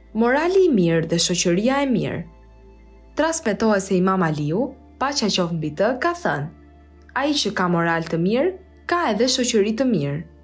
Morali i mirë dhe shoqëria e mirë. Transmetohet se Imam Aliu, paqja qoftë mbi të, ka thënë: ai që ka moral të mirë, ka edhe shoqëri të mirë.